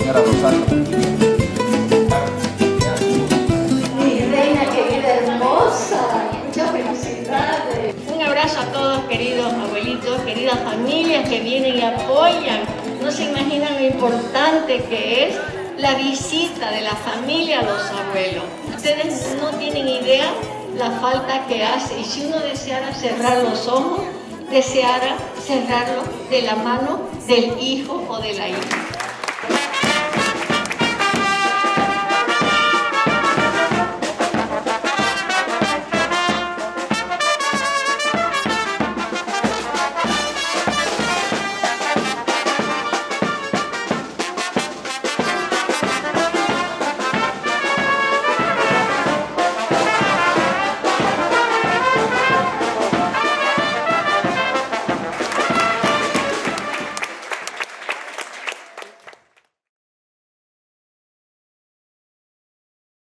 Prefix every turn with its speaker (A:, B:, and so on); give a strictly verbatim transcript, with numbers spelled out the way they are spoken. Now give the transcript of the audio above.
A: señora Rosario.
B: Mi reina querida hermosa, muchas felicidades.
C: Un abrazo a todos, queridos abuelitos, queridas familias que vienen y apoyan. No se imaginan lo importante que es la visita de la familia a los abuelos. Ustedes no tienen idea la falta que hace, y si uno deseara cerrar los ojos, deseara cerrarlo de la mano del hijo o de la hija.